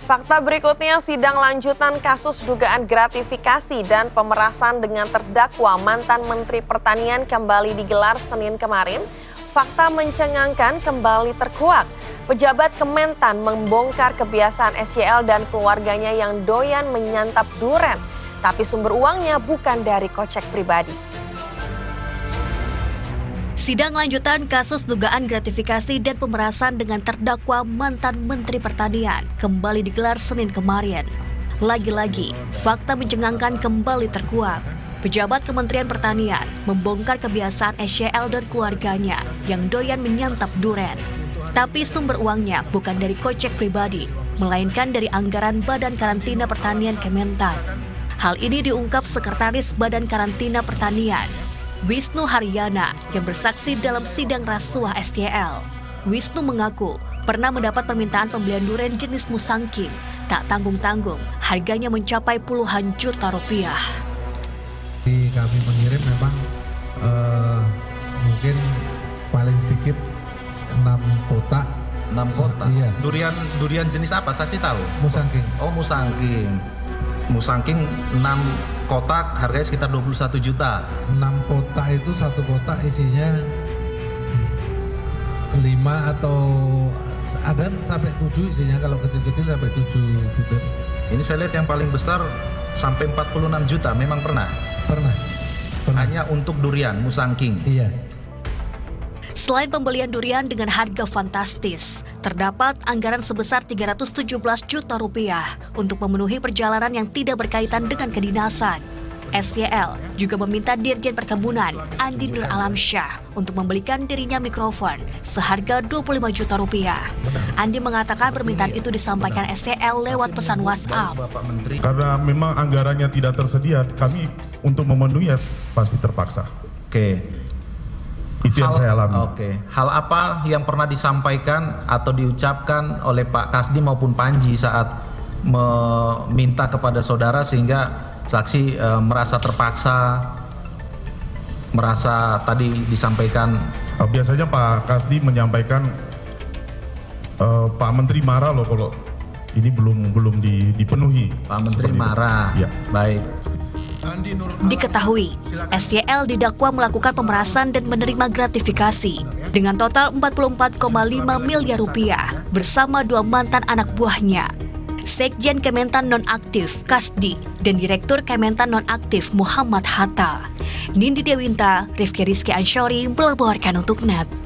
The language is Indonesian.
Fakta berikutnya, sidang lanjutan kasus dugaan gratifikasi dan pemerasan dengan terdakwa mantan Menteri Pertanian kembali digelar Senin kemarin. Fakta mencengangkan kembali terkuak. Pejabat Kementan membongkar kebiasaan SYL dan keluarganya yang doyan menyantap duren, tapi sumber uangnya bukan dari kocek pribadi. Sidang lanjutan kasus dugaan gratifikasi dan pemerasan dengan terdakwa mantan Menteri Pertanian kembali digelar Senin kemarin. Lagi-lagi, fakta mencengangkan kembali terkuak. Pejabat Kementerian Pertanian membongkar kebiasaan SYL dan keluarganya yang doyan menyantap duren. Tapi sumber uangnya bukan dari kocek pribadi, melainkan dari anggaran Badan Karantina Pertanian Kementan. Hal ini diungkap Sekretaris Badan Karantina Pertanian, Wisnu Haryana, yang bersaksi dalam sidang rasuah SYL. Wisnu mengaku pernah mendapat permintaan pembelian duren jenis Musangking. Tak tanggung-tanggung, harganya mencapai puluhan juta rupiah. Kami mengirim memang mungkin paling sedikit 6 kotak. 6 kotak? Iya. Durian jenis apa? Saksi tahu? Musangking. Oh, Musangking. Musangking 6 kotak harganya sekitar 21 juta. 6 kotak itu satu kotak isinya 5 atau ada sampai 7 isinya, kalau kecil-kecil sampai 7 butir. Ini saya lihat yang paling besar sampai 46 juta, memang pernah? Pernah. Hanya untuk durian Musangking? Iya. Selain pembelian durian dengan harga fantastis, terdapat anggaran sebesar 317 juta rupiah untuk memenuhi perjalanan yang tidak berkaitan dengan kedinasan. SYL juga meminta Dirjen Perkebunan Andi Nur Alamsyah untuk membelikan dirinya mikrofon seharga 25 juta rupiah. Andi mengatakan permintaan itu disampaikan SYL lewat pesan WhatsApp. Karena memang anggarannya tidak tersedia, kami untuk memenuhi pasti terpaksa. Oke. Itu yang saya alami. Oke. Hal apa yang pernah disampaikan atau diucapkan oleh Pak Kasdi maupun Panji saat meminta kepada saudara sehingga saksi merasa terpaksa, merasa tadi disampaikan? Biasanya Pak Kasdi menyampaikan Pak Menteri marah loh kalau ini belum dipenuhi. Pak Menteri marah. Ya. Baik. Diketahui, SYL didakwa melakukan pemerasan dan menerima gratifikasi dengan total 44,5 miliar rupiah bersama 2 mantan anak buahnya. Sekjen Kementan Nonaktif Kasdi dan Direktur Kementan Nonaktif Muhammad Hatta. Nindi Dewinta, Rifki Rizky Ansyori melaporkan untuk NET.